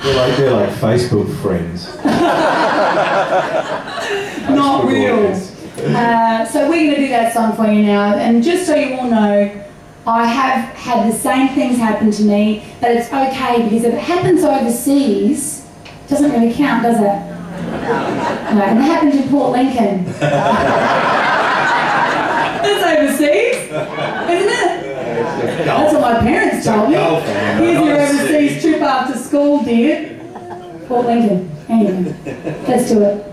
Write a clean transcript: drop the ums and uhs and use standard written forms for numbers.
They're like Facebook friends. Not real. So we're going to do that song for you now, and just so you all know, I have had the same things happen to me, but it's okay because if it happens overseas, it doesn't really count, does it? No. And it happened in Port Lincoln. That's overseas, isn't it? That's what my parents told me. Here's your overseas trip after school, dear. Port Lincoln. Anyway, let's do it.